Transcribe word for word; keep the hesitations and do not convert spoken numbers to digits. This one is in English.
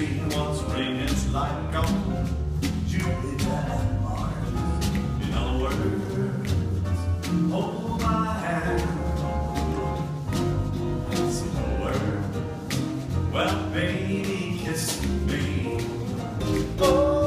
sixteen was ringing like on Jupiter and Mars. In other words, hold my hand. That's the word. Well, baby, kiss me. Oh.